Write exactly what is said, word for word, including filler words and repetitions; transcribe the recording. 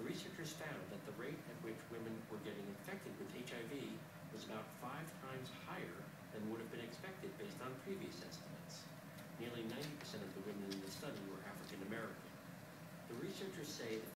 researchers found that the rate at which women were getting infected with H I V was about five times higher than would have been expected based on previous estimates. Nearly ninety percent of the women in the study were African American. The researchers say the